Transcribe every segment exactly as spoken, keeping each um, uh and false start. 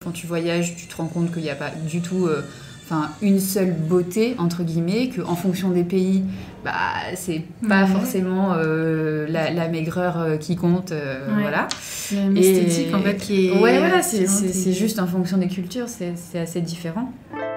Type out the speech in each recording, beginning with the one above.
quand tu voyages, tu te rends compte qu'il n'y a pas du tout euh, enfin, une seule beauté, entre guillemets, qu'en fonction des pays, bah, c'est pas Ouais. forcément euh, la, la maigreur euh, qui compte. Euh, Ouais. Voilà. Il y a une esthétique, en fait, qui est... Ouais, voilà, c'est, c'est, et... c'est juste en fonction des cultures, c'est, c'est assez différent.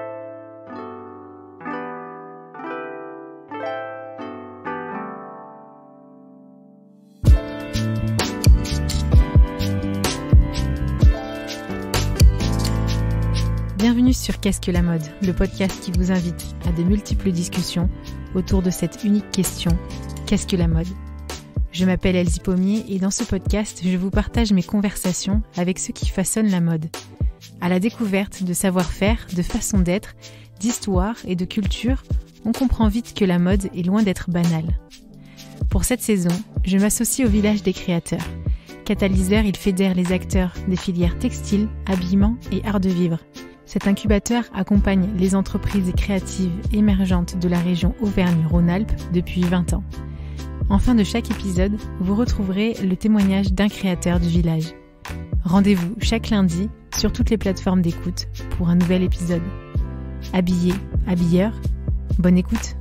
Bienvenue sur Qu'est-ce que la mode, le podcast qui vous invite à de multiples discussions autour de cette unique question, qu'est-ce que la mode ? Je m'appelle Elsie Pommier et dans ce podcast, je vous partage mes conversations avec ceux qui façonnent la mode. À la découverte de savoir-faire, de façon d'être, d'histoire et de culture, on comprend vite que la mode est loin d'être banale. Pour cette saison, je m'associe au Village des créateurs. Catalyseur, il fédère les acteurs des filières textiles, habillement et art de vivre. Cet incubateur accompagne les entreprises créatives émergentes de la région Auvergne-Rhône-Alpes depuis vingt ans. En fin de chaque épisode, vous retrouverez le témoignage d'un créateur du village. Rendez-vous chaque lundi sur toutes les plateformes d'écoute pour un nouvel épisode. Habillé, habilleur, bonne écoute.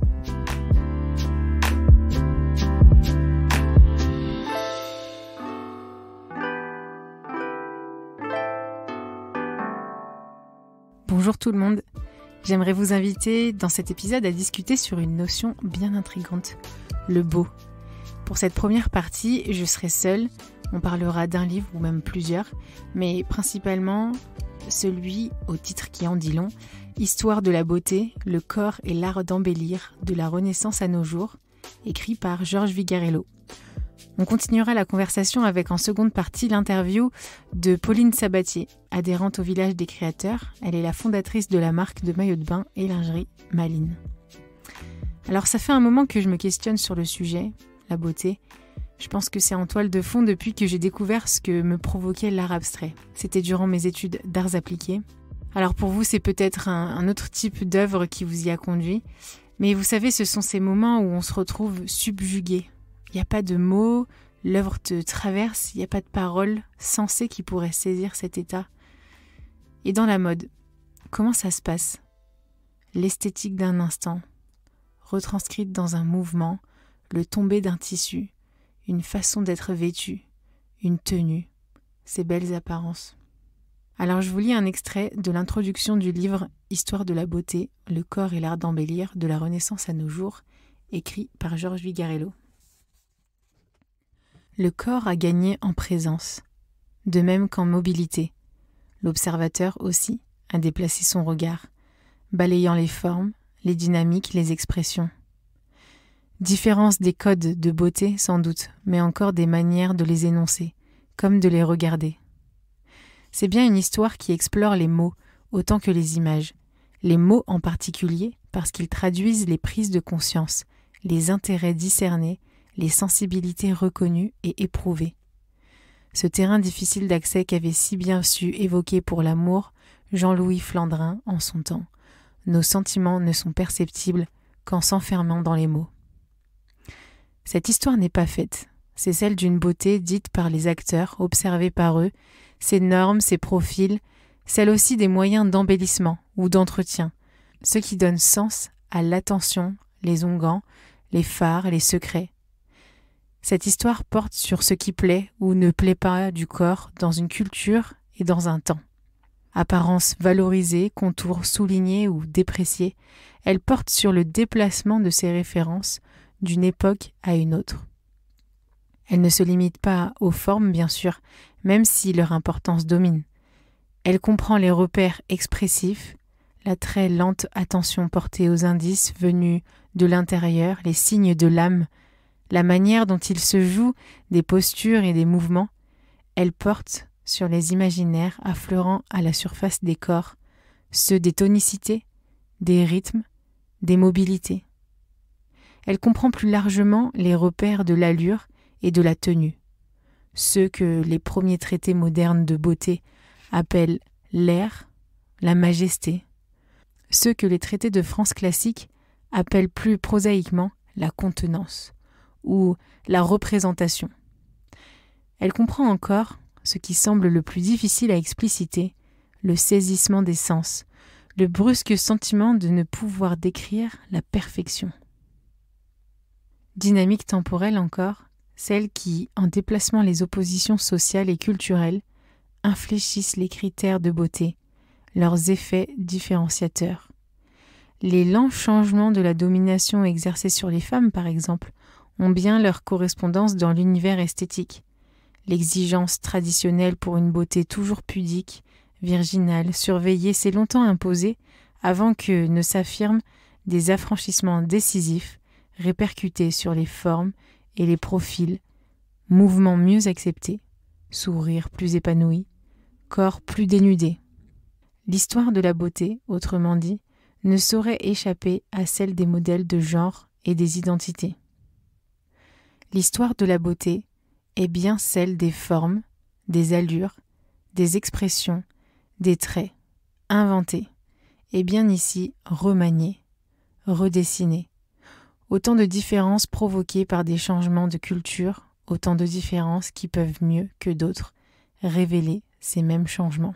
Bonjour tout le monde, j'aimerais vous inviter dans cet épisode à discuter sur une notion bien intrigante, le beau. Pour cette première partie, je serai seule, on parlera d'un livre ou même plusieurs, mais principalement celui au titre qui en dit long, Histoire de la beauté, le corps et l'art d'embellir de la Renaissance à nos jours, écrit par Georges Vigarello. On continuera la conversation avec en seconde partie l'interview de Pauline Sabatier, adhérente au Village des créateurs. Elle est la fondatrice de la marque de maillots de bain et lingerie Maline. Alors ça fait un moment que je me questionne sur le sujet, la beauté. Je pense que c'est en toile de fond depuis que j'ai découvert ce que me provoquait l'art abstrait. C'était durant mes études d'arts appliqués. Alors pour vous, c'est peut-être un, un autre type d'œuvre qui vous y a conduit. Mais vous savez, ce sont ces moments où on se retrouve subjugué. Il n'y a pas de mots, l'œuvre te traverse, il n'y a pas de paroles sensées qui pourraient saisir cet état. Et dans la mode, comment ça se passe ? L'esthétique d'un instant, retranscrite dans un mouvement, le tomber d'un tissu, une façon d'être vêtu, une tenue, ces belles apparences. Alors je vous lis un extrait de l'introduction du livre « Histoire de la beauté, le corps et l'art d'embellir de la Renaissance à nos jours », écrit par Georges Vigarello. Le corps a gagné en présence, de même qu'en mobilité. L'observateur aussi a déplacé son regard, balayant les formes, les dynamiques, les expressions. Différence des codes de beauté sans doute, mais encore des manières de les énoncer, comme de les regarder. C'est bien une histoire qui explore les mots autant que les images, les mots en particulier parce qu'ils traduisent les prises de conscience, les intérêts discernés, les sensibilités reconnues et éprouvées. Ce terrain difficile d'accès qu'avait si bien su évoquer pour l'amour Jean-Louis Flandrin en son temps. Nos sentiments ne sont perceptibles qu'en s'enfermant dans les mots. Cette histoire n'est pas faite. C'est celle d'une beauté dite par les acteurs, observée par eux, ses normes, ses profils, celle aussi des moyens d'embellissement ou d'entretien, ceux qui donnent sens à l'attention, les onguents, les fards, les secrets. Cette histoire porte sur ce qui plaît ou ne plaît pas du corps dans une culture et dans un temps. Apparence valorisée, contours soulignés ou dépréciés, elle porte sur le déplacement de ces références d'une époque à une autre. Elle ne se limite pas aux formes, bien sûr, même si leur importance domine. Elle comprend les repères expressifs, la très lente attention portée aux indices venus de l'intérieur, les signes de l'âme, la manière dont il se joue des postures et des mouvements. Elle porte sur les imaginaires affleurant à la surface des corps, ceux des tonicités, des rythmes, des mobilités. Elle comprend plus largement les repères de l'allure et de la tenue, ceux que les premiers traités modernes de beauté appellent l'air, la majesté, ceux que les traités de France classique appellent plus prosaïquement la contenance ou la représentation. Elle comprend encore ce qui semble le plus difficile à expliciter, le saisissement des sens, le brusque sentiment de ne pouvoir décrire la perfection. Dynamique temporelle encore, celle qui, en déplacement les oppositions sociales et culturelles, infléchissent les critères de beauté, leurs effets différenciateurs. Les lents changements de la domination exercée sur les femmes, par exemple, ont bien leur correspondance dans l'univers esthétique. L'exigence traditionnelle pour une beauté toujours pudique, virginale, surveillée s'est longtemps imposée avant que ne s'affirment des affranchissements décisifs répercutés sur les formes et les profils, mouvements mieux acceptés, sourires plus épanouis, corps plus dénudés. L'histoire de la beauté, autrement dit, ne saurait échapper à celle des modèles de genre et des identités. L'histoire de la beauté est bien celle des formes, des allures, des expressions, des traits, inventés, et bien ici remaniés, redessinés. Autant de différences provoquées par des changements de culture, autant de différences qui peuvent mieux que d'autres révéler ces mêmes changements.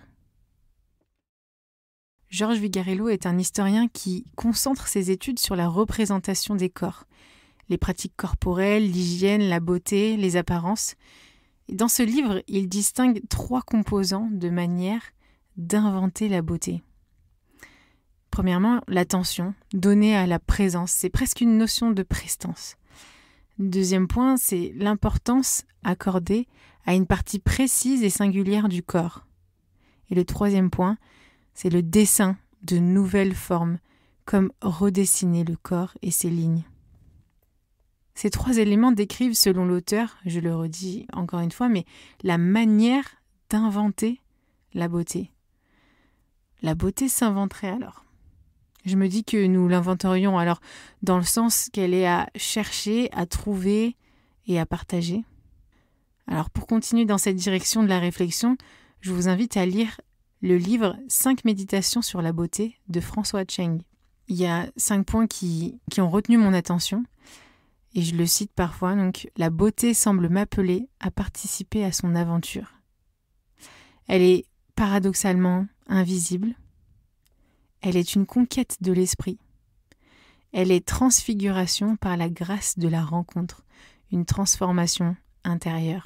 Georges Vigarello est un historien qui concentre ses études sur la représentation des corps, les pratiques corporelles, l'hygiène, la beauté, les apparences. Et dans ce livre, il distingue trois composants de manière d'inventer la beauté. Premièrement, l'attention donnée à la présence, c'est presque une notion de prestance. Deuxième point, c'est l'importance accordée à une partie précise et singulière du corps. Et le troisième point, c'est le dessin de nouvelles formes, comme redessiner le corps et ses lignes. Ces trois éléments décrivent, selon l'auteur, je le redis encore une fois, mais la manière d'inventer la beauté. La beauté s'inventerait alors. Je me dis que nous l'inventerions alors dans le sens qu'elle est à chercher, à trouver et à partager. Alors pour continuer dans cette direction de la réflexion, je vous invite à lire le livre « cinq méditations sur la beauté » de François Cheng. Il y a cinq points qui, qui ont retenu mon attention et je le cite parfois. Donc, la beauté semble m'appeler à participer à son aventure. Elle est paradoxalement invisible. Elle est une conquête de l'esprit. Elle est transfiguration par la grâce de la rencontre, une transformation intérieure.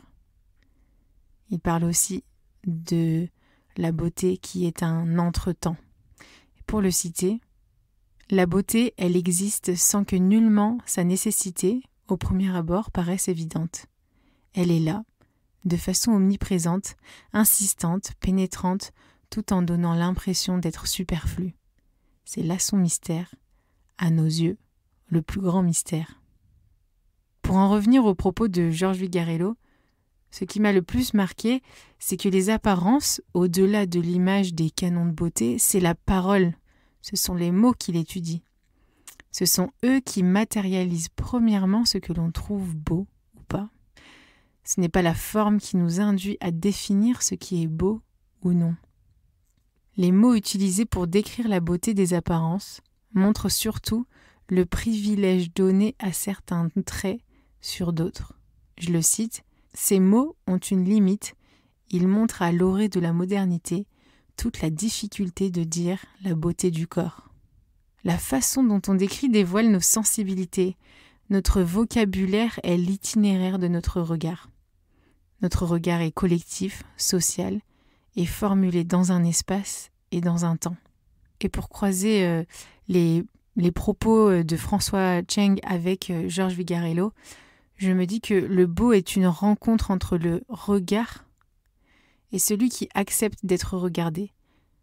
Il parle aussi de la beauté qui est un entretemps. Pour le citer, la beauté, elle existe sans que nullement sa nécessité, au premier abord, paraisse évidente. Elle est là, de façon omniprésente, insistante, pénétrante, tout en donnant l'impression d'être superflue. C'est là son mystère, à nos yeux, le plus grand mystère. Pour en revenir aux propos de Georges Vigarello, ce qui m'a le plus marqué, c'est que les apparences, au-delà de l'image des canons de beauté, c'est la parole. Ce sont les mots qu'il étudie. Ce sont eux qui matérialisent premièrement ce que l'on trouve beau ou pas. Ce n'est pas la forme qui nous induit à définir ce qui est beau ou non. Les mots utilisés pour décrire la beauté des apparences montrent surtout le privilège donné à certains traits sur d'autres. Je le cite, « Ces mots ont une limite, ils montrent à l'orée de la modernité toute la difficulté de dire la beauté du corps. La façon dont on décrit dévoile nos sensibilités, notre vocabulaire est l'itinéraire de notre regard. Notre regard est collectif, social, et formulé dans un espace et dans un temps. » Et pour croiser euh, les, les propos de François Cheng avec euh, Georges Vigarello, je me dis que le beau est une rencontre entre le regard et celui qui accepte d'être regardé.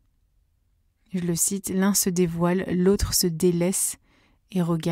Je le cite, « L'un se dévoile, l'autre se délaisse et regarde. »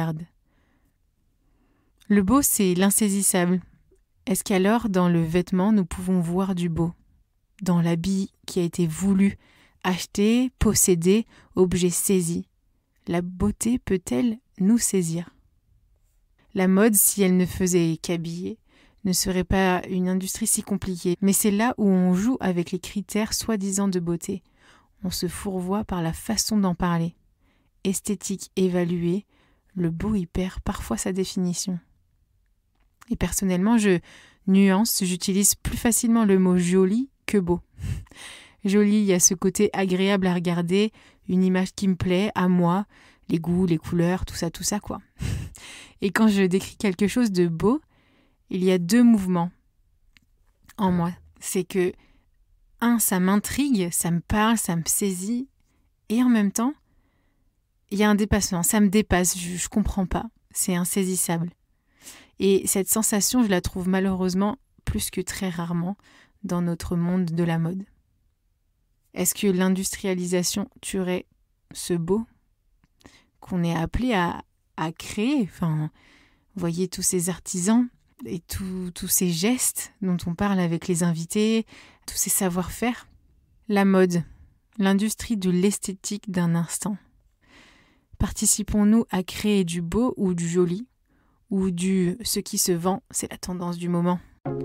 Le beau, c'est l'insaisissable. Est-ce qu'alors, dans le vêtement, nous pouvons voir du beau? Dans l'habit qui a été voulu, acheté, possédé, objet saisi, la beauté peut-elle nous saisir? La mode, si elle ne faisait qu'habiller, ne serait pas une industrie si compliquée. Mais c'est là où on joue avec les critères soi-disant de beauté. On se fourvoie par la façon d'en parler. Esthétique évaluée, le beau y perd parfois sa définition. Et personnellement, je nuance, j'utilise plus facilement le mot joli que beau. Joli, il y a ce côté agréable à regarder, une image qui me plaît, à moi, les goûts, les couleurs, tout ça, tout ça, quoi. Et quand je décris quelque chose de beau, il y a deux mouvements en moi. C'est que, un, ça m'intrigue, ça me parle, ça me saisit, et en même temps, il y a un dépassement, ça me dépasse, je, je comprends pas, c'est insaisissable. Et cette sensation, je la trouve malheureusement plus que très rarement dans notre monde de la mode. Est-ce que l'industrialisation tuerait ce beau qu'on est appelé à, à créer? Enfin, vous voyez tous ces artisans et tous ces gestes dont on parle avec les invités, tous ces savoir-faire. La mode, l'industrie de l'esthétique d'un instant. Participons-nous à créer du beau ou du joli, ou du ce qui se vend, c'est la tendance du moment?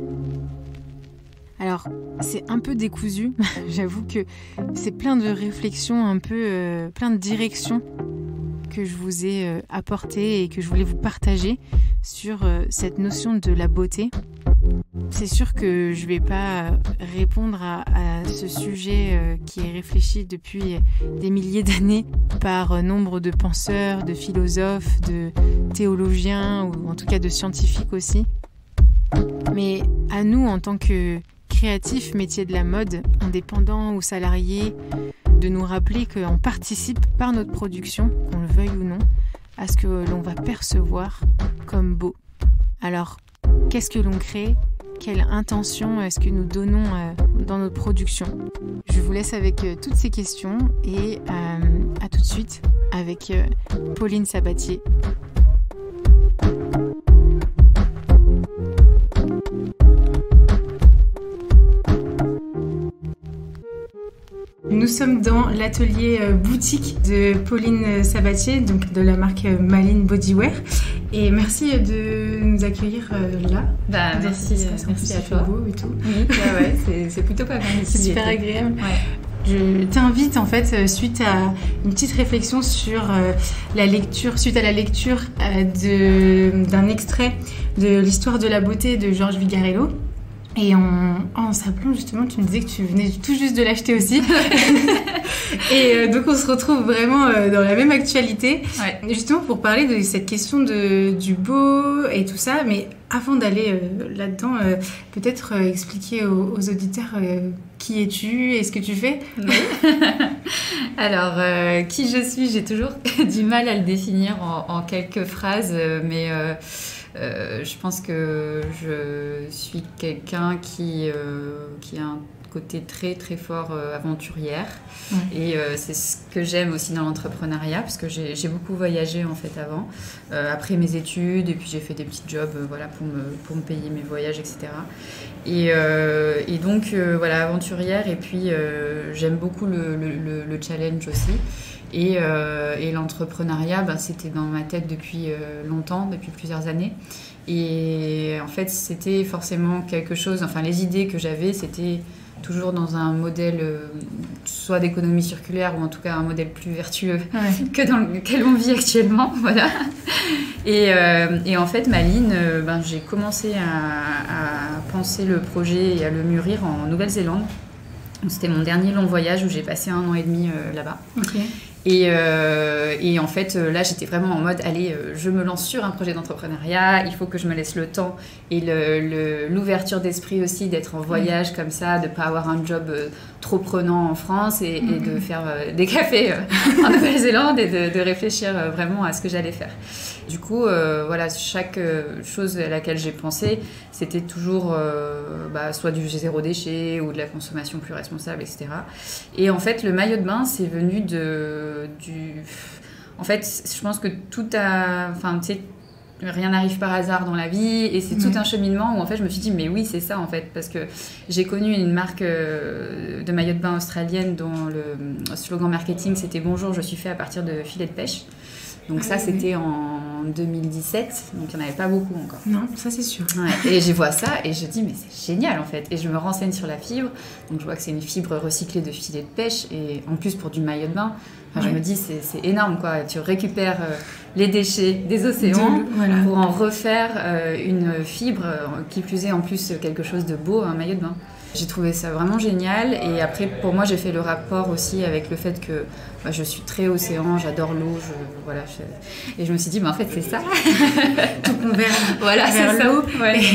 Alors, c'est un peu décousu, j'avoue que c'est plein de réflexions, un peu euh, plein de directions que je vous ai euh, apportées et que je voulais vous partager sur euh, cette notion de la beauté. C'est sûr que je ne vais pas répondre à, à ce sujet euh, qui est réfléchi depuis des milliers d'années par euh, nombre de penseurs, de philosophes, de théologiens ou en tout cas de scientifiques aussi. Mais à nous, en tant que créatifs, métiers de la mode, indépendants ou salariés, de nous rappeler qu'on participe par notre production, qu'on le veuille ou non, à ce que l'on va percevoir comme beau. Alors, qu'est-ce que l'on crée ? Quelle intention est-ce que nous donnons euh, dans notre production ? Je vous laisse avec euh, toutes ces questions et euh, à tout de suite avec euh, Pauline Sabatier. Nous sommes dans l'atelier boutique de Pauline Sabatier, donc de la marque Malin Bodywear. Et merci de nous accueillir là. Bah, merci, ça, merci à toi. Beau et tout. Oui, bah ouais, c'est, c'est plutôt pas mal ici. C'est super agréable. Ouais. Je t'invite en fait suite à une petite réflexion sur la lecture, suite à la lecture de, d'un extrait de l'histoire de la beauté de Georges Vigarello. Et en, en s'appelant justement, tu me disais que tu venais tout juste de l'acheter aussi. Et euh, donc on se retrouve vraiment euh, dans la même actualité, ouais. Justement pour parler de cette question de, du beau et tout ça. Mais avant d'aller euh, là-dedans, euh, peut-être euh, expliquer aux, aux auditeurs euh, qui es-tu et ce que tu fais. Oui. Alors, euh, qui je suis, j'ai toujours du mal à le définir en, en quelques phrases, mais... Euh, Euh, je pense que je suis quelqu'un qui, euh, qui a un côté très très fort euh, aventurière, ouais. Et euh, c'est ce que j'aime aussi dans l'entrepreneuriat, parce que j'ai, j'ai beaucoup voyagé en fait avant, euh, après mes études, et puis j'ai fait des petits jobs euh, voilà, pour, me, pour me payer mes voyages, et cetera. Et, euh, et donc euh, voilà, aventurière, et puis euh, j'aime beaucoup le, le, le challenge aussi. Et, euh, et l'entrepreneuriat, ben, c'était dans ma tête depuis euh, longtemps, depuis plusieurs années. Et en fait, c'était forcément quelque chose... Enfin, les idées que j'avais, c'était toujours dans un modèle euh, soit d'économie circulaire ou en tout cas un modèle plus vertueux, ouais. Que dans lequel on vit actuellement. Voilà. Et, euh, et en fait, Malin, euh, ben, j'ai commencé à, à penser le projet et à le mûrir en Nouvelle-Zélande. Donc, c'était mon dernier long voyage où j'ai passé un an et demi euh, là-bas. Okay. Et, euh, et en fait, là, j'étais vraiment en mode, allez, euh, je me lance sur un projet d'entrepreneuriat, il faut que je me laisse le temps et le, le, l'ouverture d'esprit aussi d'être en voyage mmh. comme ça, de ne pas avoir un job euh, trop prenant en France et, mmh. et de faire euh, des cafés euh, en Nouvelle-Zélande et de, de réfléchir euh, vraiment à ce que j'allais faire. Du coup, euh, voilà, chaque euh, chose à laquelle j'ai pensé, c'était toujours euh, bah, soit du zéro déchet ou de la consommation plus responsable, et cetera. Et en fait, le maillot de bain, c'est venu de, du... En fait, je pense que tout a... Enfin, tu sais, rien n'arrive par hasard dans la vie et c'est mmh. tout un cheminement où en fait je me suis dit mais oui c'est ça en fait, parce que j'ai connu une marque euh, de maillot de bain australienne dont le slogan marketing c'était bonjour je suis fait à partir de filets de pêche. Donc ah, ça, oui, c'était oui. en deux mille dix-sept, donc il n'y en avait pas beaucoup encore. Non, ça c'est sûr. Ouais. Et je vois ça et je dis, mais c'est génial en fait. Et je me renseigne sur la fibre, donc je vois que c'est une fibre recyclée de filet de pêche, et en plus pour du maillot de bain, enfin, ouais. je me dis, c'est, c'est énorme quoi. Tu récupères euh, les déchets des océans de, voilà. pour en refaire euh, une fibre, euh, qui plus est en plus quelque chose de beau, un maillot de bain. J'ai trouvé ça vraiment génial. Et après, pour moi, j'ai fait le rapport aussi avec le fait que bah, je suis très océan, j'adore l'eau. Je, voilà, je... Et je me suis dit, bah, en fait, c'est ça. Tout converge voilà, vers c'est l'eau. Ça. Ouais.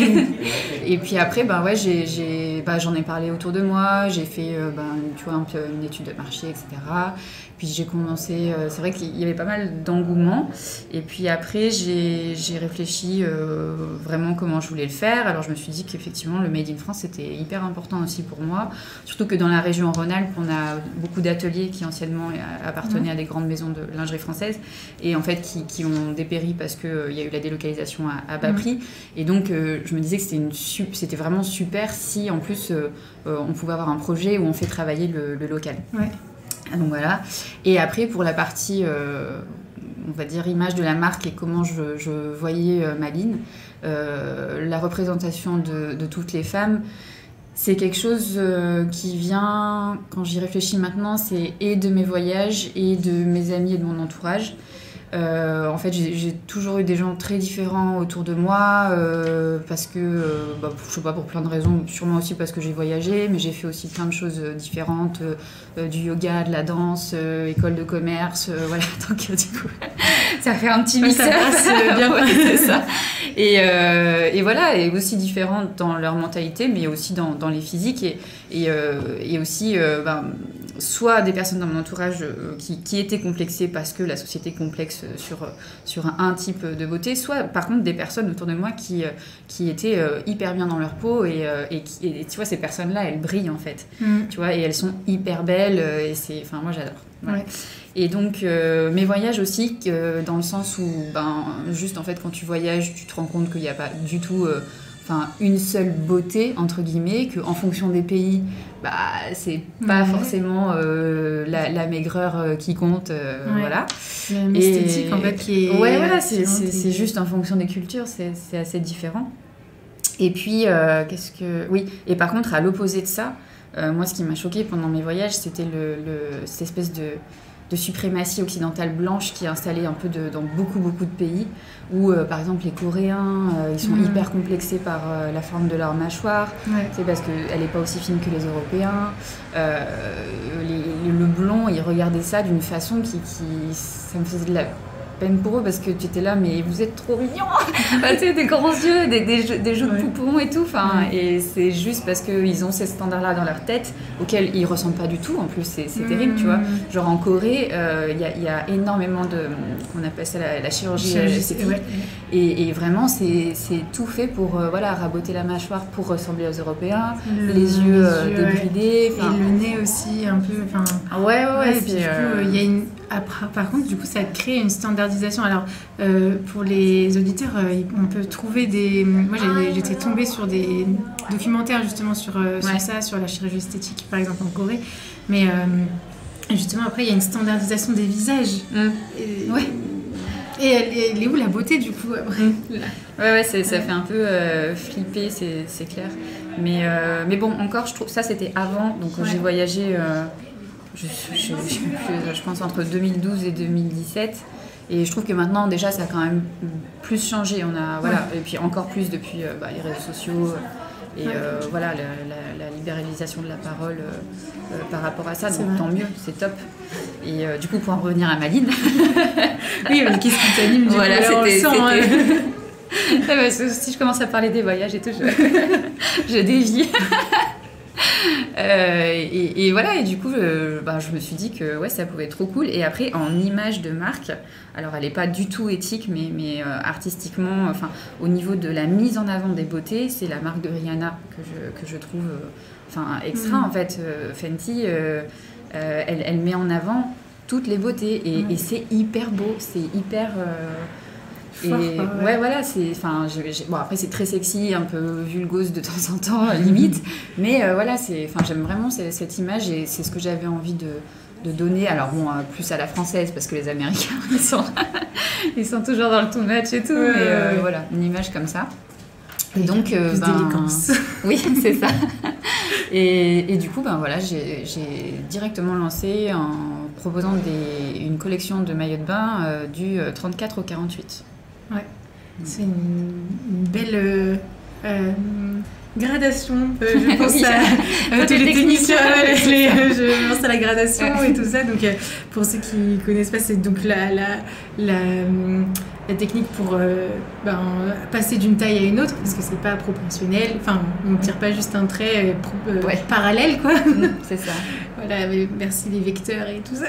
Et puis après, bah, ouais, j'ai, j'ai, bah, j'en ai parlé autour de moi. J'ai fait euh, bah, tu vois, un peu une étude de marché, et cetera. Puis j'ai commencé, euh, c'est vrai qu'il y avait pas mal d'engouement. Et puis après, j'ai, j'ai réfléchi euh, vraiment comment je voulais le faire. Alors je me suis dit qu'effectivement, le Made in France, c'était hyper important aussi pour moi. Surtout que dans la région Rhône-Alpes, on a beaucoup d'ateliers qui anciennement appartenaient mmh. à des grandes maisons de lingerie française. Et en fait, qui, qui ont dépéri parce qu'il euh, y a eu la délocalisation à, à bas mmh. prix. Et donc, euh, je me disais que c'était, une, c'était vraiment super si, en plus, euh, euh, on pouvait avoir un projet où on fait travailler le, le local. Ouais. Donc voilà. Et après, pour la partie, euh, on va dire, image de la marque et comment je, je voyais euh, Malines, euh, la représentation de, de toutes les femmes, c'est quelque chose euh, qui vient, quand j'y réfléchis maintenant, c'est et de mes voyages et de mes amis et de mon entourage. Euh, en fait, j'ai, j'ai toujours eu des gens très différents autour de moi euh, parce que, euh, bah, je sais pas, pour plein de raisons, sûrement aussi parce que j'ai voyagé, mais j'ai fait aussi plein de choses différentes, euh, du yoga, de la danse, euh, école de commerce, euh, voilà, donc euh, du coup, ça fait un petit mix. Ça passe bien. Ouais, c'est ça. Et, euh, et voilà, et aussi différentes dans leur mentalité, mais aussi dans, dans les physiques et, et, euh, et aussi, euh, ben, soit des personnes dans mon entourage euh, qui, qui étaient complexées parce que la société complexe sur, sur un, un type de beauté, soit par contre des personnes autour de moi qui, qui étaient euh, hyper bien dans leur peau et, euh, et, qui, et tu vois, ces personnes-là, elles brillent en fait, mmh. tu vois, et elles sont hyper belles et c'est, enfin moi j'adore. Voilà. Ouais. Et donc euh, mes voyages aussi, euh, dans le sens où ben, juste en fait quand tu voyages, tu te rends compte qu'il n'y a pas du tout... Euh, Enfin, une seule beauté, entre guillemets, qu'en fonction des pays, bah, c'est pas ouais. forcément euh, la, la maigreur euh, qui compte. Euh, ouais. Voilà. C'est une esthétique, en fait, qui est... Ouais, voilà, c'est, c'est, c'est juste en fonction des cultures, c'est, c'est assez différent. Et puis, euh, qu'est-ce que... Oui, et par contre, à l'opposé de ça, euh, moi, ce qui m'a choquée pendant mes voyages, c'était le, le, cette espèce de... de suprématie occidentale blanche qui est installée un peu de, dans beaucoup, beaucoup de pays, où, euh, par exemple, les Coréens, euh, ils sont mmh. hyper complexés par euh, la forme de leur mâchoire, ouais. c'est parce qu'elle n'est pas aussi fine que les Européens. Euh, les, le blond, ils regardaient ça d'une façon qui, qui... ça me faisait de la peine pour eux, parce que tu étais là, mais vous êtes trop mignons. Enfin, tu sais, des grands yeux, des, des, des joues de ouais. poupons et tout. Enfin, ouais. Et c'est juste parce qu'ils ont ces standards-là dans leur tête, auxquels ils ne ressemblent pas du tout. En plus, c'est, c'est mmh. terrible, tu vois. Genre en Corée, il euh, y, y a énormément de... On appelle ça la, la chirurgie, chirurgie esthétique. Ouais. Et, et vraiment, c'est, c'est tout fait pour euh, voilà, raboter la mâchoire pour ressembler aux Européens. Le, les yeux, euh, yeux débridés. Ouais. Et le nez aussi, un peu... Ouais, ouais, ouais. ouais et puis, du euh... coup, il y a une... Après, par contre, du coup, ça crée une standardisation. Alors, euh, pour les auditeurs, euh, on peut trouver des... Moi, j'ai, j'étais tombée sur des documentaires, justement, sur, euh, sur ouais. ça, sur la chirurgie esthétique, par exemple, en Corée. Mais, euh, justement, après, il y a une standardisation des visages. Mm. Et, ouais. Et elle, elle est où, la beauté, du coup, après mm. Ouais, ouais, c'est, ça fait un peu euh, flipper, c'est, c'est clair. Mais, euh, mais bon, encore, je trouve... Ça, c'était avant. Donc, ouais. j'ai voyagé... Euh, Je, je, je, je pense entre deux mille douze et deux mille dix-sept et je trouve que maintenant déjà ça a quand même plus changé, on a voilà ouais. et puis encore plus depuis euh, bah, les réseaux sociaux et ouais. euh, voilà la, la, la libéralisation de la parole euh, euh, par rapport à ça, donc tant mieux, c'est top. Et euh, du coup pour en revenir à Malines, oui, mais qu'est-ce qui t'anime du voilà, coup, c'était, sent, c'était... Ouais, parce que si je commence à parler des voyages et tout, je, je dévie. Euh, et, et voilà, et du coup je, bah, je me suis dit que ouais, ça pouvait être trop cool. Et après en image de marque, alors elle n'est pas du tout éthique, mais, mais euh, artistiquement, enfin au niveau de la mise en avant des beautés, c'est la marque de Rihanna que je, que je trouve euh, enfin extra. mmh. En fait euh, Fenty euh, euh, elle, elle met en avant toutes les beautés et, mmh. et c'est hyper beau, c'est hyper euh, et Fort, ouais. ouais voilà c'est enfin j'ai, j'ai, bon après c'est très sexy, un peu vulgose de temps en temps limite, mais euh, voilà c'est enfin j'aime vraiment cette, cette image et c'est ce que j'avais envie de de donner. Alors bon euh, plus à la française parce que les Américains ils sont ils sont toujours dans le too much et tout, ouais, mais euh, ouais. voilà une image comme ça. Et donc euh, plus ben, d'élégance. Oui c'est ça. Et, et du coup ben voilà j'ai, j'ai directement lancé en proposant des, une collection de maillots de bain euh, du trente-quatre au quarante-huit. Ouais, c'est une, une belle euh, euh, gradation. Euh, je pense Oui, à euh, tous les techniciens. Ouais, les, les, euh, je pense à la gradation et tout ça. Donc, euh, pour ceux qui ne connaissent pas, c'est donc la, la, la, la technique pour euh, ben, passer d'une taille à une autre, parce que c'est pas proportionnel. Enfin, on ne tire pas juste un trait euh, euh, ouais. parallèle, quoi. C'est ça. Voilà, merci les vecteurs et tout ça.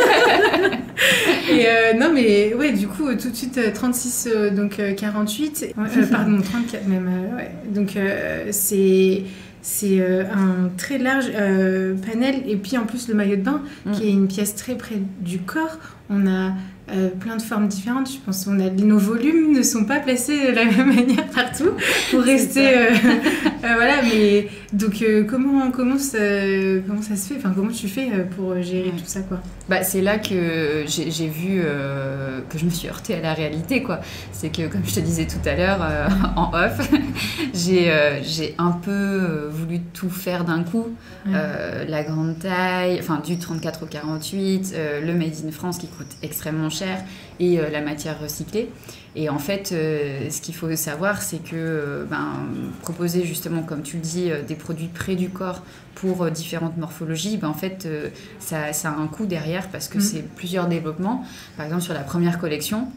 Et euh, non, mais ouais, du coup, tout de suite, trente-six, euh, donc euh, quarante-huit, euh, pardon, trente-quatre même, euh, ouais. Donc, euh, c'est, c'est euh, un très large euh, panel, et puis en plus, le maillot de bain, mm. qui est une pièce très près du corps. On a euh, plein de formes différentes. Je pense qu'on a nos volumes ne sont pas placés de la même manière partout pour rester euh, euh, voilà. Mais donc euh, comment comment ça comment ça se fait, enfin comment tu fais pour gérer ouais. tout ça, quoi? Bah, c'est là que j'ai, j'ai vu euh, que je me suis heurtée à la réalité, quoi. C'est que, comme je te disais tout à l'heure euh, en off, j'ai euh, j'ai un peu euh, voulu tout faire d'un coup. Ouais. Euh, la grande taille, enfin du trente-quatre au quarante-huit, euh, le Made in France qui coûte extrêmement cher et euh, la matière recyclée. Et en fait, euh, ce qu'il faut savoir, c'est que euh, ben, proposer justement, comme tu le dis, euh, des produits près du corps pour euh, différentes morphologies, ben, en fait, euh, ça, ça a un coût derrière parce que mmh. c'est plusieurs développements. Par exemple, sur la première collection,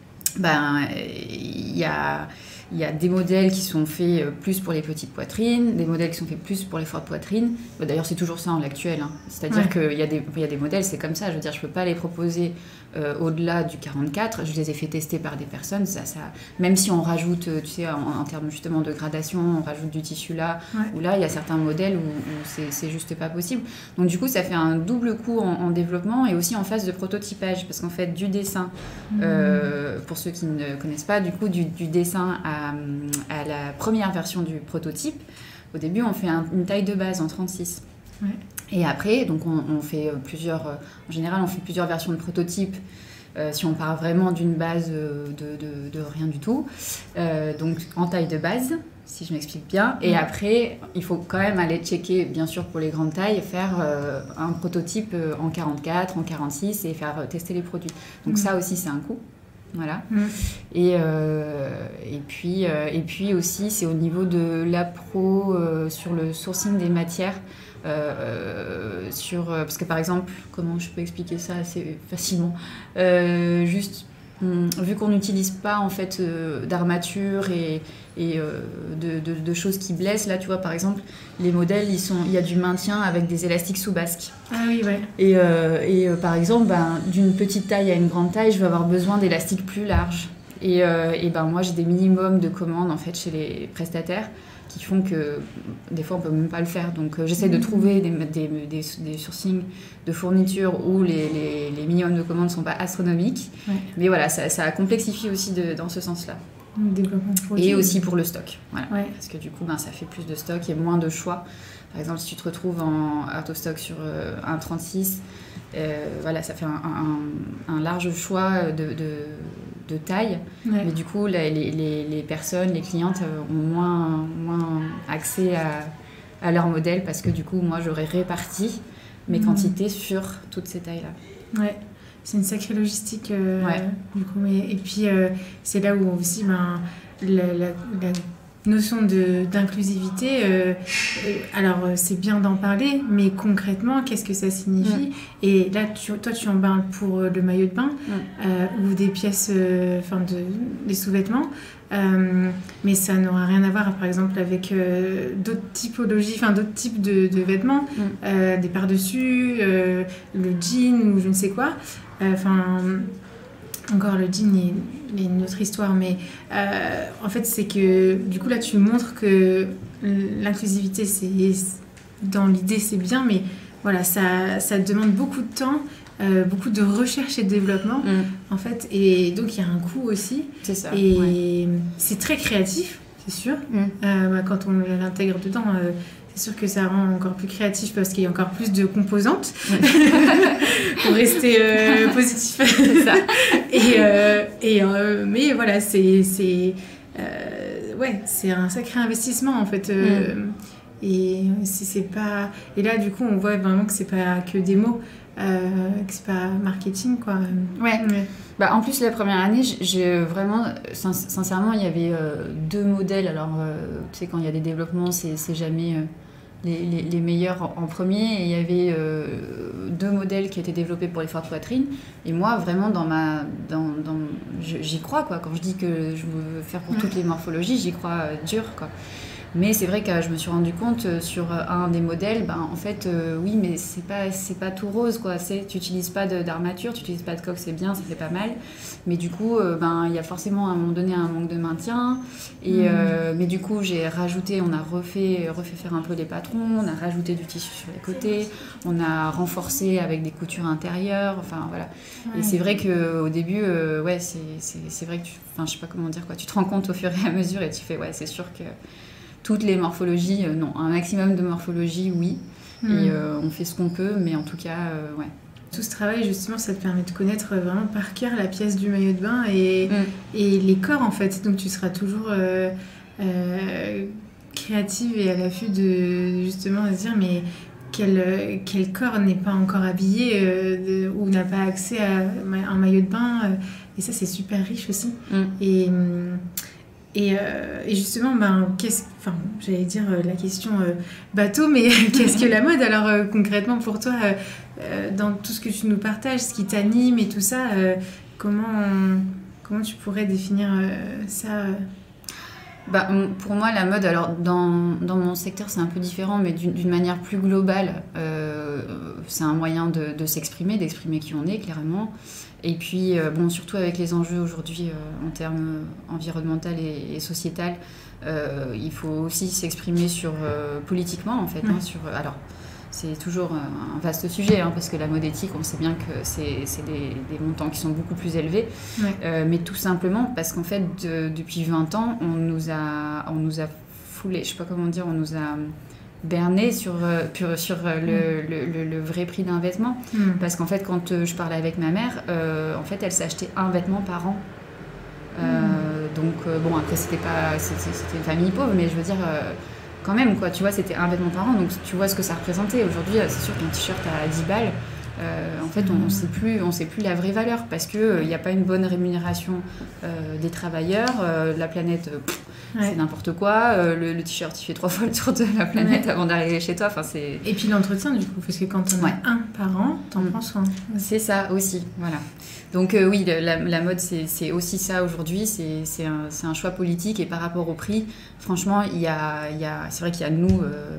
ben, il y a... Il y a des modèles qui sont faits plus pour les petites poitrines, des modèles qui sont faits plus pour les fortes poitrines. D'ailleurs, c'est toujours ça en l'actuel. Hein. C'est-à-dire ouais. qu'il y a des, il y a des modèles, c'est comme ça. Je veux dire, je ne peux pas les proposer euh, au-delà du quarante-quatre. Je les ai fait tester par des personnes. Ça, ça, même si on rajoute, tu sais, en, en termes justement de gradation, on rajoute du tissu là, ouais. ou là, il y a certains modèles où, où c'est, c'est juste pas possible. Donc du coup, ça fait un double coût en, en développement et aussi en phase de prototypage. Parce qu'en fait, du dessin, mmh. euh, pour ceux qui ne connaissent pas, du coup, du, du dessin à à la première version du prototype, au début on fait un, une taille de base en trente-six. Ouais. Et après, donc on, on fait plusieurs, en général on fait plusieurs versions de prototype euh, si on part vraiment d'une base de, de, de rien du tout. Euh, donc en taille de base, si je m'explique bien. Et ouais. après, il faut quand même aller checker, bien sûr pour les grandes tailles, faire euh, un prototype en quarante-quatre, en quarante-six et faire tester les produits. Donc mmh. ça aussi c'est un coût. Voilà. Mmh. Et, euh, et, puis, euh, et puis aussi, c'est au niveau de l'appro euh, sur le sourcing des matières. Euh, sur, parce que par exemple, comment je peux expliquer ça assez facilement euh, juste, hum, vu qu'on n'utilise pas en fait euh, d'armature et, et euh, de, de, de choses qui blessent, là tu vois par exemple, les modèles, ils sont, il y a du maintien avec des élastiques sous basque. Ah oui, ouais. Et, euh, et euh, par exemple, ben, d'une petite taille à une grande taille, je vais avoir besoin d'élastiques plus larges. Et, euh, et ben, moi, j'ai des minimums de commandes en fait, chez les prestataires qui font que des fois, on ne peut même pas le faire. Donc, euh, j'essaie mmh. de trouver des, des, des, des sourcings de fournitures où les, les, les minimums de commandes ne sont pas astronomiques. Ouais. Mais voilà, ça, ça complexifie aussi de, dans ce sens-là. Et aussi pour le stock. Voilà. Ouais. Parce que du coup, ben, ça fait plus de stock et moins de choix. Par exemple, si tu te retrouves en out of stock sur euh, un trente-six, euh, voilà, ça fait un, un, un large choix de, de, de taille. Ouais. Mais du coup, les, les, les personnes, les clientes ont moins, moins accès à, à leur modèle parce que du coup, moi, j'aurais réparti mes mmh. quantités sur toutes ces tailles-là. Ouais. C'est une sacrée logistique, euh, ouais. du coup. Mais, et puis, euh, c'est là où aussi, ben, la, la, la notion de, d'inclusivité, euh, euh, alors c'est bien d'en parler, mais concrètement, qu'est-ce que ça signifie? Mm. Et là, tu, toi, tu en parles pour le maillot de bain mm. euh, ou des pièces, enfin, euh, de, des sous-vêtements. Euh, mais ça n'aura rien à voir, par exemple, avec euh, d'autres typologies, enfin d'autres types de, de vêtements, mm. euh, des par-dessus, euh, le jean ou je ne sais quoi. Enfin, euh, encore le jean est, est une autre histoire, mais euh, en fait, c'est que du coup là, tu montres que l'inclusivité, c'est dans l'idée, c'est bien, mais voilà, ça, ça demande beaucoup de temps. Euh, beaucoup de recherche et de développement, mm. en fait, et donc il y a un coût aussi. C'est ça. Et ouais. c'est très créatif, c'est sûr. Mm. Euh, bah, quand on l'intègre dedans, euh, c'est sûr que ça rend encore plus créatif parce qu'il y a encore plus de composantes mm. pour rester euh, positif. C'est ça. Et, euh, et euh, mais voilà, c'est c'est euh, ouais, c'est un sacré investissement en fait. Euh, mm. et si c'est pas... Et là, du coup, on voit vraiment que c'est pas que des mots, euh, que c'est pas marketing, quoi. Ouais. ouais. Bah, en plus, la première année, j'ai vraiment... Sin- sincèrement, il y avait euh, deux modèles. Alors, euh, tu sais, quand il y a des développements, c'est, c'est jamais... Euh, Les, les, les meilleurs en, en premier, et il y avait euh, deux modèles qui étaient développés pour les fortes poitrines, et moi vraiment dans ma dans, dans j'y crois quoi, quand je dis que je veux faire pour toutes les morphologies, j'y crois euh, dur quoi. Mais c'est vrai que je me suis rendu compte euh, sur un des modèles, ben en fait euh, oui, mais c'est pas c'est pas tout rose quoi, c'est tu utilises pas de, d'armature, tu utilises pas de coque, c'est bien, ça fait pas mal, mais du coup euh, ben il y a forcément à un moment donné un manque de maintien, et mmh. euh, mais du coup j'ai rajouté, on a refait refait faire un peu les patrons, on a rajouté du tissu sur les côtés, on a renforcé avec des coutures intérieures, enfin voilà. Ouais. Et c'est vrai que au début euh, ouais c'est c'est c'est vrai que tu, enfin je sais pas comment dire quoi, tu te rends compte au fur et à mesure et tu fais ouais c'est sûr que toutes les morphologies, euh, non. Un maximum de morphologie, oui. Mmh. Et euh, on fait ce qu'on peut, mais en tout cas, euh, ouais. Tout ce travail, justement, ça te permet de connaître vraiment par cœur la pièce du maillot de bain et, mmh. et les corps, en fait. Donc, tu seras toujours euh, euh, créative et à l'affût de, justement, de se dire, mais quel, quel corps n'est pas encore habillé euh, de, ou n'a pas accès à un maillot de bain euh, et ça, c'est super riche aussi. Mmh. Et... Et, euh, et justement, ben, qu'est-ce, enfin, j'allais dire euh, la question euh, bateau, mais qu'est-ce que la mode? Alors euh, concrètement pour toi, euh, euh, dans tout ce que tu nous partages, ce qui t'anime et tout ça, euh, comment, comment tu pourrais définir euh, ça euh... Bah, pour moi, la mode, alors dans, dans mon secteur, c'est un peu différent, mais d'une, d'une manière plus globale, euh, c'est un moyen de, de s'exprimer, d'exprimer qui on est, clairement. Et puis, euh, bon, surtout avec les enjeux aujourd'hui euh, en termes environnementaux et, et sociétal, euh, il faut aussi s'exprimer sur, euh, politiquement, en fait. Ouais. Hein, sur, alors, c'est toujours un vaste sujet, hein, parce que la mode éthique, on sait bien que c'est, c'est des, des montants qui sont beaucoup plus élevés. Ouais. Euh, mais tout simplement parce qu'en fait, de, depuis vingt ans, on nous a, on nous a foulé, je sais pas comment dire, on nous a... berné sur, euh, sur euh, le, mmh. le, le, le vrai prix d'un vêtement. Mmh. Parce qu'en fait, quand euh, je parlais avec ma mère, euh, en fait, elle s'achetait un vêtement par an. Euh, mmh. Donc, euh, bon, après, c'était, pas, c'était, c'était une famille pauvre, mais je veux dire, euh, quand même, quoi, tu vois, c'était un vêtement par an, donc tu vois ce que ça représentait. Aujourd'hui, c'est sûr qu'un t-shirt à dix balles, euh, en fait, on ne sait plus, on sait plus la vraie valeur, parce qu'il n'y euh, a pas une bonne rémunération euh, des travailleurs, euh, la planète... Euh, Ouais. C'est n'importe quoi, euh, le, le t-shirt il fait trois fois le tour de la planète ouais. avant d'arriver chez toi. Enfin, c'est... Et puis l'entretien du coup, parce que quand on ouais. a un par an, t'en mmh. prends soin. C'est ça aussi, voilà. Donc euh, oui, la, la mode c'est, c'est aussi ça aujourd'hui, c'est, c'est, un, c'est un choix politique et par rapport au prix, franchement, il y a, il y a, c'est vrai qu'il y a nous euh,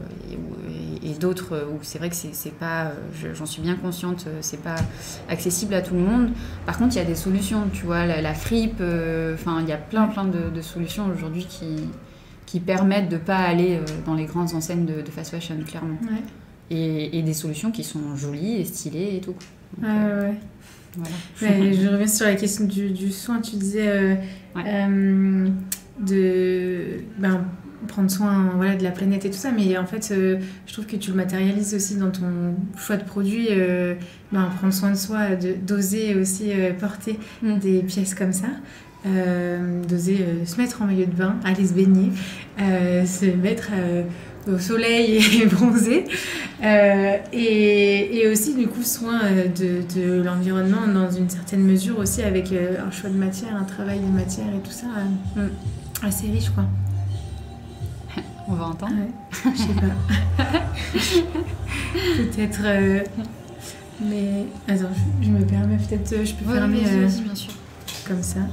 et, et, et d'autres où c'est vrai que c'est, c'est pas, je, j'en suis bien consciente, c'est pas accessible à tout le monde. Par contre, il y a des solutions, tu vois, la, la fripe, enfin euh, il y a plein plein de, de solutions aujourd'hui qui, qui permettent de pas aller euh, dans les grandes enseignes de, de fast fashion, clairement. Ouais. Et, et des solutions qui sont jolies et stylées et tout. Donc, ah, euh, ouais. Voilà. Ouais, je reviens sur la question du, du soin. Tu disais euh, ouais. euh, de ben, prendre soin voilà, de la planète et tout ça, mais en fait, euh, je trouve que tu le matérialises aussi dans ton choix de produit. Euh, ben, prendre soin de soi, de, d'oser aussi euh, porter mm. des pièces comme ça. Euh, d'oser euh, se mettre en maillot de bain, aller se baigner, euh, se mettre euh, au soleil et bronzer, euh, et, et aussi du coup soin de, de l'environnement dans une certaine mesure aussi avec euh, un choix de matière, un travail de matière et tout ça euh, mm. assez riche quoi. On va entendre. Ouais, je sais pas. Peut-être euh, mais attends je, je me permets peut-être je peux ouais, fermer euh, vas-y, bien sûr. Comme ça,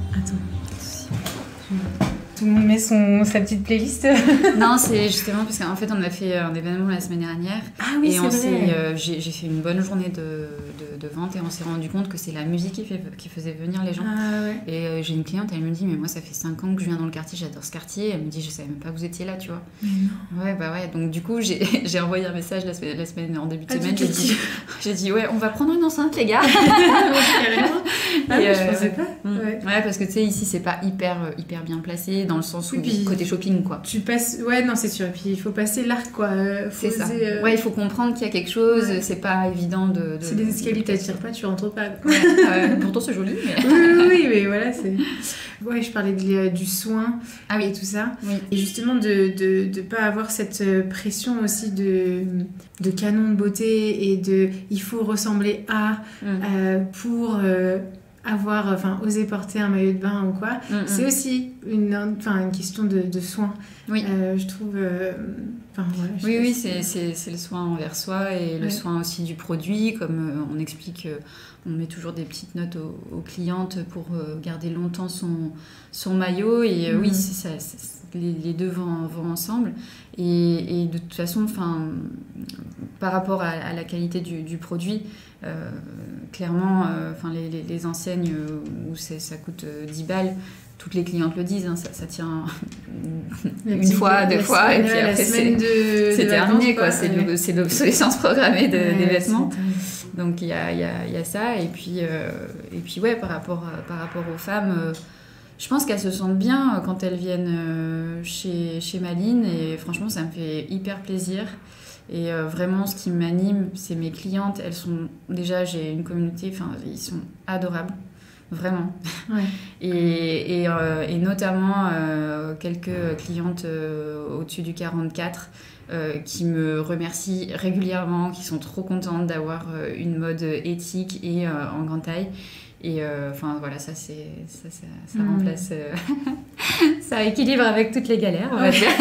attends. Tout le monde met son, sa petite playlist. Non, c'est justement parce qu'en fait, on a fait un événement la semaine dernière. Ah oui, et c'est on vrai. S'est, euh, j'ai, j'ai fait une bonne journée de, de, de vente et on s'est rendu compte que c'est la musique qui, fait, qui faisait venir les gens. Ah, ouais. Et euh, j'ai une cliente, elle me dit, mais moi, ça fait cinq ans que je viens dans le quartier, j'adore ce quartier. Elle me dit, je savais même pas que vous étiez là, tu vois. Mais non. Ouais, bah ouais. Donc, du coup, j'ai, j'ai envoyé un message la semaine, la semaine en début de ah, semaine. J'ai dit, j'ai dit, ouais, on va prendre une enceinte, les gars. Carrément. Ah, et, euh, je pensais pas. Ouais. ouais, parce que tu sais, ici, c'est pas hyper, hyper bien placé dans le sens où. Oui, puis, côté shopping quoi. Tu passes ouais non c'est sûr et puis il faut passer l'arc quoi. Faut c'est oser, ça. Euh... Ouais il faut comprendre qu'il y a quelque chose. Ouais. C'est pas évident de, de c'est des escaliers t'attire pas, tu rentres pas. Ouais, euh, pourtant c'est joli. Mais... oui, oui, oui, mais voilà, c'est... Ouais, je parlais de, du soin ah, oui. et tout ça. Oui. Et justement, de de, de pas avoir cette pression aussi de, de canon de beauté et de il faut ressembler à mm. euh, pour euh, avoir, enfin, oser porter un maillot de bain ou quoi. Mm-hmm. C'est aussi une, enfin, une question de, de soin. Oui. Euh, je trouve... Euh, Ouais, oui, oui, c'est, c'est, c'est le soin envers soi et le ouais. soin aussi du produit. Comme euh, on explique, euh, on met toujours des petites notes aux, aux clientes pour euh, garder longtemps son, son maillot. Et euh, mmh. oui, c'est ça, c'est, les, les deux vont, vont ensemble. Et, et de toute façon, par rapport à, à la qualité du, du produit, euh, clairement, euh, les, les, les enseignes où c'est, ça coûte dix balles, toutes les clientes le disent, hein, ça, ça tient une fois, deux fois, et puis après c'est, de, c'est de terminé, quoi. quoi. C'est, ouais. le, c'est l'obsolescence programmée de, ouais, des vêtements. Donc il y a, y, a, y a ça, et puis, euh, et puis ouais, par rapport, à, par rapport aux femmes, euh, je pense qu'elles se sentent bien quand elles viennent euh, chez, chez Malines, et franchement ça me fait hyper plaisir. Et euh, vraiment, ce qui m'anime, c'est mes clientes. Elles sont déjà, j'ai une communauté, enfin, ils sont adorables. Vraiment. Ouais. Et, et, euh, et notamment euh, quelques clientes euh, au-dessus du quarante-quatre euh, qui me remercient régulièrement, qui sont trop contentes d'avoir euh, une mode éthique et euh, en grande taille. Et enfin euh, voilà, ça, c'est, ça, ça, ça mmh. remplace, euh, ça équilibre avec toutes les galères, on va dire.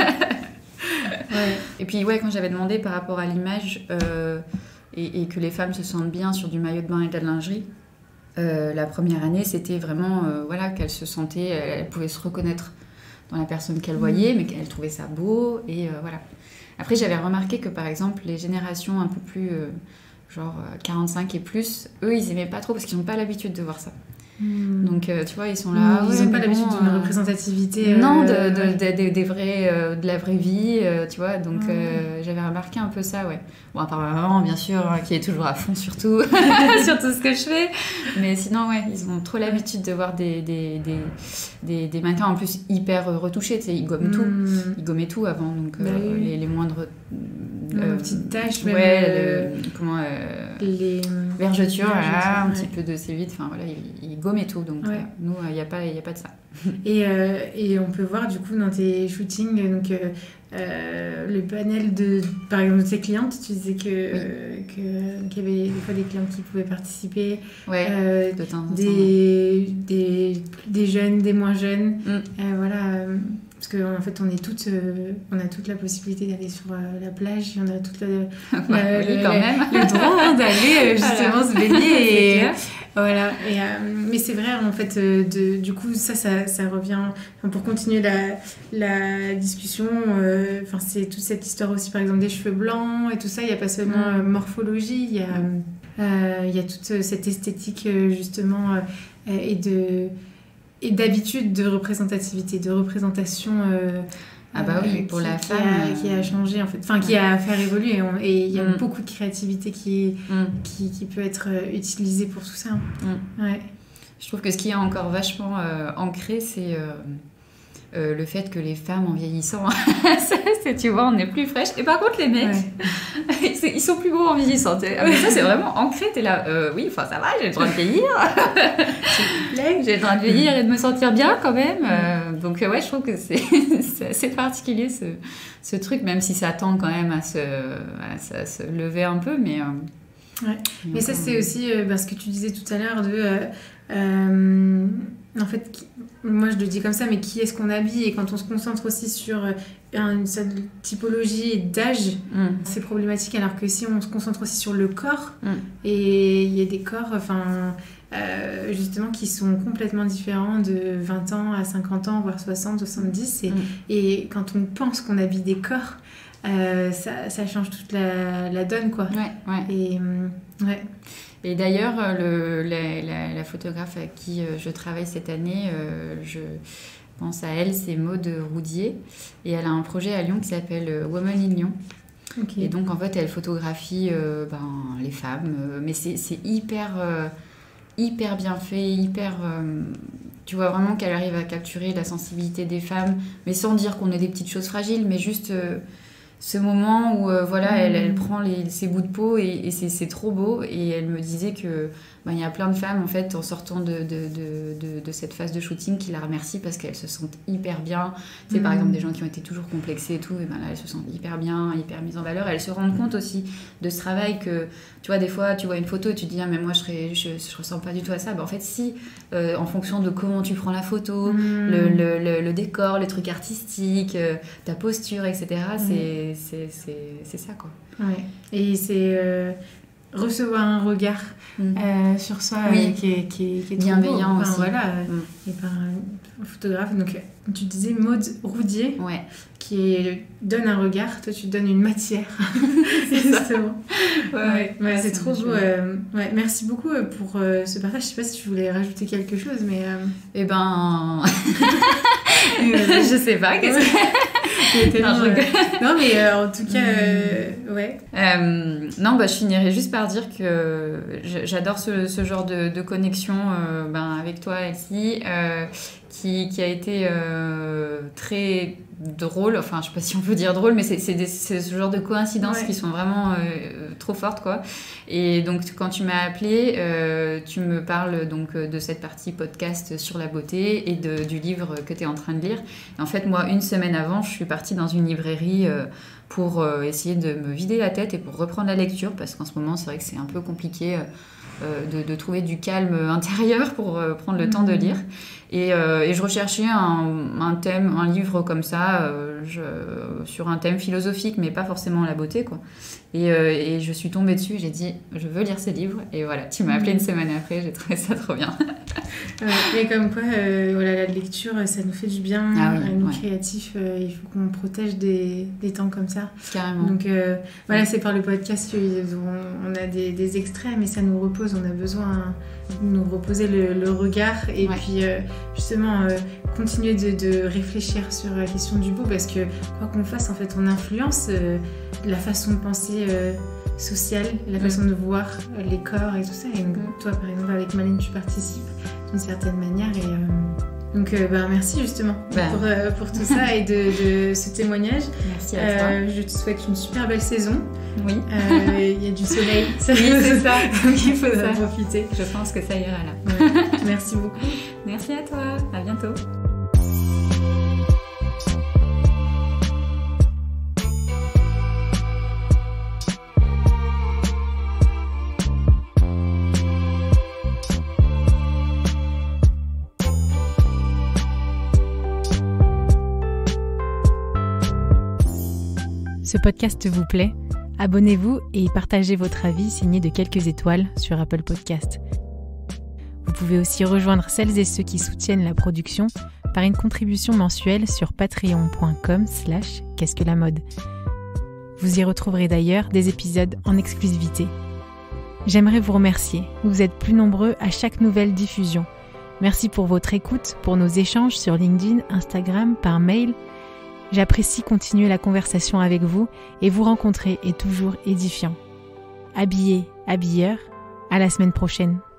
Ouais. Et puis ouais, quand j'avais demandé par rapport à l'image euh, et, et que les femmes se sentent bien sur du maillot de bain et de la lingerie, Euh, la première année, c'était vraiment euh, voilà, qu'elle se sentait, elle, elle pouvait se reconnaître dans la personne qu'elle voyait, mais qu'elle trouvait ça beau. Et euh, voilà. Après, j'avais remarqué que par exemple, les générations un peu plus euh, genre quarante-cinq et plus, eux, ils aimaient pas trop parce qu'ils n'ont pas l'habitude de voir ça. Mmh. Donc, euh, tu vois, ils sont là. Mmh, ils n'ont ouais, pas l'habitude bon, d'une euh... représentativité. Non, euh, de, de, ouais. de, de, des vrais, euh, de la vraie vie, euh, tu vois. Donc, mmh. euh, j'avais remarqué un peu ça, ouais. Bon, à part ma maman, bien sûr, hein, qui est toujours à fond sur tout, sur tout ce que je fais. Mais sinon, ouais, ils ont trop l'habitude de voir des, des, des, des, des mannequins en plus hyper retouchés. Tu sais, ils gomment mmh. tout. Ils gommaient tout avant. Donc, euh, bah, oui. les, les moindres. Euh, petites taches, même. Ouais, euh, le, comment. Euh, les vergetures, voilà, un ouais. petit peu de cellulite. Enfin, voilà, ils, ils gommaient tout. Donc, ouais. euh, nous, il n'y a, a pas de ça. Et, euh, et on peut voir, du coup, dans tes shootings, donc, euh, euh, le panel de, par exemple, de tes clientes. Tu disais que, oui. euh, que, qu'il y avait des fois des clientes qui pouvaient participer. Ouais, euh, de temps en temps. Des, des, des jeunes, des moins jeunes. Mm. Euh, voilà. Parce qu'en en fait, on, est toutes, euh, on a toute la possibilité d'aller sur euh, la plage. Et on a toute la, la, oui, le, quand la, même. le droit hein, d'aller justement voilà. se baigner. Et, voilà. Et, euh, mais c'est vrai, en fait, euh, de, du coup, ça, ça, ça revient... Enfin, pour continuer la, la discussion, euh, enfin, c'est toute cette histoire aussi, par exemple, des cheveux blancs et tout ça. Il n'y a pas seulement mm. euh, morphologie, il y a, euh, il y a toute cette esthétique, justement, euh, et de... et d'habitude de représentativité, de représentation euh, ah bah oui, pour qui, la qui femme a, qui a changé en fait, enfin qui a à faire évoluer et il y a mm. beaucoup de créativité qui, mm. qui, qui peut être utilisée pour tout ça. Mm. Ouais. Je trouve que ce qui est encore vachement euh, ancré, c'est euh, euh, le fait que les femmes en vieillissant, c'est, tu vois, on est plus fraîche. Et par contre, les mecs, ouais. ils sont plus beaux en vieillissant. Ah, mais ça, c'est vraiment ancré. T'es là, euh, oui, enfin, ça va, j'ai le droit de vieillir. J'ai le droit de vieillir et de me sentir bien quand même. Euh, donc, euh, ouais, je trouve que c'est, c'est assez particulier ce, ce truc, même si ça tend quand même à se, à, à se lever un peu. Mais, euh, ouais. mais ça, c'est aussi euh, ben, ce que tu disais tout à l'heure de. Euh, euh, en fait, qui, moi je le dis comme ça, mais qui est-ce qu'on habille? Et quand on se concentre aussi sur euh, une seule typologie d'âge, mm. c'est problématique. Alors que si on se concentre aussi sur le corps, mm. et il y a des corps, enfin. Euh, justement qui sont complètement différents de vingt ans à cinquante ans voire soixante, soixante-dix et, mm. et quand on pense qu'on habille des corps euh, ça, ça change toute la, la donne quoi. Ouais, ouais. Et, ouais. Et d'ailleurs le, la, la, la photographe avec qui je travaille cette année euh, je pense à elle, c'est Maude Roudier et elle a un projet à Lyon qui s'appelle Woman in Lyon. Okay. Et donc en fait elle photographie euh, ben, les femmes euh, mais c'est, c'est hyper euh, hyper bien fait, hyper... Euh, tu vois vraiment qu'elle arrive à capturer la sensibilité des femmes, mais sans dire qu'on ait des petites choses fragiles, mais juste... Euh, ce moment où euh, voilà, mmh. elle, elle prend les, ses bouts de peau et, et c'est, c'est trop beau. Et elle me disait que ben, y a plein de femmes en fait en sortant de, de, de, de, de cette phase de shooting qui la remercient parce qu'elles se sentent hyper bien. Tu sais, mmh. par exemple, des gens qui ont été toujours complexés et tout, et ben là elles se sentent hyper bien, hyper mises en valeur. Et elles se rendent compte aussi de ce travail que, tu vois, des fois tu vois une photo et tu te dis ah, mais moi je, serais, je, je ressemble pas du tout à ça. Ben, en fait, si, euh, en fonction de comment tu prends la photo, mmh. le, le, le, le décor, les trucs artistiques, euh, ta posture, et cetera, mmh. c'est C'est, c'est, c'est ça, quoi. Ouais. Et c'est euh, recevoir un regard mm. euh, sur soi oui. euh, qui est, qui est, qui est bienveillant enfin, aussi. Voilà, mm. et par un photographe. Donc, tu disais Maud Roudier, ouais. qui est, donne un regard. Toi, tu donnes une matière. C'est ça. Ouais, ouais. ouais, ouais c'est, c'est trop beau. Euh, ouais. Merci beaucoup pour euh, ce partage. Je sais pas si tu voulais rajouter quelque chose, mais... Euh... Eh ben... je sais pas. Qu'est-ce que... non, euh... non, mais euh, en tout cas, euh, ouais. Euh, non, bah, je finirais juste par dire que j'adore ce, ce genre de, de connexion euh, ben, avec toi, Elsie, euh, qui, qui a été euh, très drôle. Enfin, je sais pas si on peut dire drôle, mais c'est, c'est, des, c'est ce genre de coïncidences ouais. qui sont vraiment euh, trop fortes, quoi. Et donc, quand tu m'as appelée, euh, tu me parles donc de cette partie podcast sur la beauté et de, du livre que tu es en train de lire. Et en fait, moi, une semaine avant, je suis partie dans une librairie euh, pour euh, essayer de me vider la tête et pour reprendre la lecture, parce qu'en ce moment, c'est vrai que c'est un peu compliqué euh, de, de trouver du calme intérieur pour euh, prendre le mmh. temps de lire. Et, euh, et je recherchais un, un thème, un livre comme ça, euh, je, sur un thème philosophique, mais pas forcément la beauté, quoi. Et, euh, et je suis tombée dessus, j'ai dit, je veux lire ce livre. Et voilà, tu m'as appelée une semaine après, j'ai trouvé ça trop bien. Ouais, mais comme quoi, euh, voilà, la lecture, ça nous fait du bien. Ah oui, à nous ouais. créatifs, euh, il faut qu'on protège des, des temps comme ça. Carrément. Donc euh, voilà, c'est par le podcast qu'on on a des, des extraits, mais ça nous repose, on a besoin de nous reposer le, le regard et ouais. puis euh, justement euh, continuer de, de réfléchir sur la question du beau, parce que quoi qu'on fasse, en fait, on influence euh, la façon de penser euh, sociale, la mmh. façon de voir euh, les corps et tout ça. Et donc, toi, par exemple, avec Malène, tu participes d'une certaine manière. Et euh, donc, euh, bah, merci justement bah. pour, euh, pour tout ça et de, de ce témoignage. Merci à toi. Euh, je te souhaite une super belle saison. Oui. Il euh, y a du soleil. Oui, c'est ça. Donc, il faut en profiter. Je pense que ça ira là. Ouais. Merci beaucoup. Merci à toi. À bientôt. Ce podcast vous plaît ? Abonnez-vous et partagez votre avis signé de quelques étoiles sur Apple Podcast. Vous pouvez aussi rejoindre celles et ceux qui soutiennent la production par une contribution mensuelle sur patreon.com slash qu'est-ce que la mode. Vous y retrouverez d'ailleurs des épisodes en exclusivité. J'aimerais vous remercier. Vous êtes plus nombreux à chaque nouvelle diffusion. Merci pour votre écoute, pour nos échanges sur LinkedIn, Instagram, par mail. J'apprécie continuer la conversation avec vous et vous rencontrer est toujours édifiant. Habillé, habilleur, à la semaine prochaine.